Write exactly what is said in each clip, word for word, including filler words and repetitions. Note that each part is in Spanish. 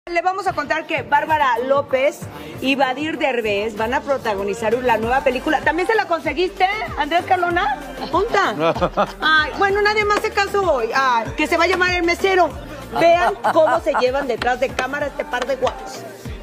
Le vamos a contar que Bárbara López y Badir Derbez van a protagonizar la nueva película. ¿También se la conseguiste, Andrés Carlona? ¿Punta? Ay, bueno, nadie más se casó hoy. Ay, que se va a llamar El Mesero. Vean cómo se llevan detrás de cámara este par de guapos.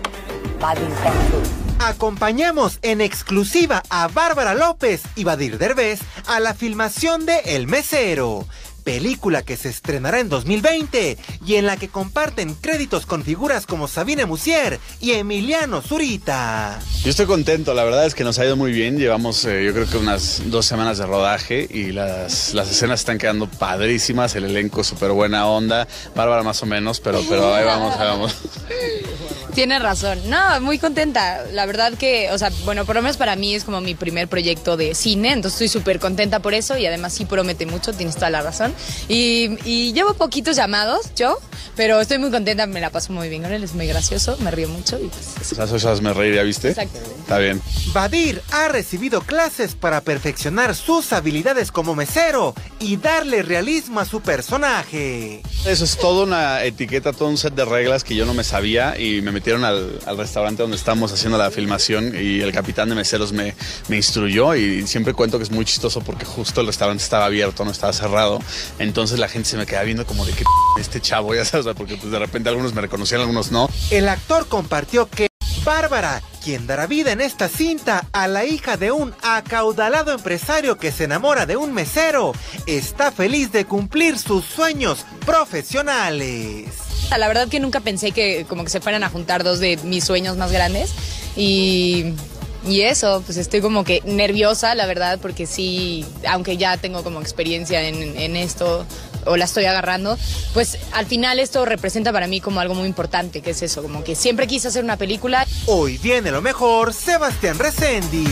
Acompañamos en exclusiva a Bárbara López y Badir Derbez a la filmación de El Mesero, película que se estrenará en dos mil veinte y en la que comparten créditos con figuras como Sabine Musier y Emiliano Zurita. Yo estoy contento, la verdad es que nos ha ido muy bien. Llevamos eh, yo creo que unas dos semanas de rodaje y las, las escenas están quedando padrísimas, el elenco súper buena onda, Bárbara más o menos, pero, pero ahí vamos, ahí vamos. Tienes razón. No, muy contenta. La verdad que, o sea, bueno, por lo menos para mí es como mi primer proyecto de cine, entonces estoy súper contenta por eso y además sí promete mucho, tienes toda la razón. Y, y llevo poquitos llamados, yo, pero estoy muy contenta, me la paso muy bien con él, es muy gracioso, me río mucho y pues eso. Esas cosas me reí, ¿ya viste? Exactamente. Está bien. Badir ha recibido clases para perfeccionar sus habilidades como mesero y darle realismo a su personaje. Eso es toda una etiqueta, todo un set de reglas que yo no me sabía y me metieron al, al restaurante donde estamos haciendo la filmación y el capitán de meseros me, me instruyó y siempre cuento que es muy chistoso porque justo el restaurante estaba abierto, no estaba cerrado, entonces la gente se me queda viendo como de qué p este chavo, ya sabes, porque pues de repente algunos me reconocían, algunos no. El actor compartió que Bárbara, quien dará vida en esta cinta a la hija de un acaudalado empresario que se enamora de un mesero, está feliz de cumplir sus sueños profesionales. La verdad que nunca pensé que como que se fueran a juntar dos de mis sueños más grandes y, y eso, pues estoy como que nerviosa, la verdad, porque sí, aunque ya tengo como experiencia en, en esto o la estoy agarrando, pues al final esto representa para mí como algo muy importante, que es eso, como que siempre quise hacer una película. Hoy viene lo mejor, Sebastián Recendis.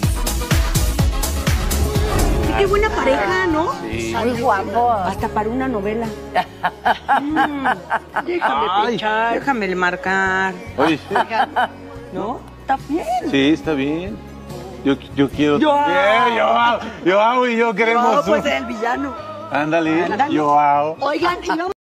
Qué buena pareja, ¿no? Sí. Muy guapo. Hasta para una novela. mm, déjame Ay. pichar, déjame marcar. Oye, ¿No? Está bien. sí, está bien. Yo, yo quiero... Yo- Bien, yo, yo, yo y yo queremos... No, pues un- el villano. Ándale, Ándale. yo hago. Oigan, y vamos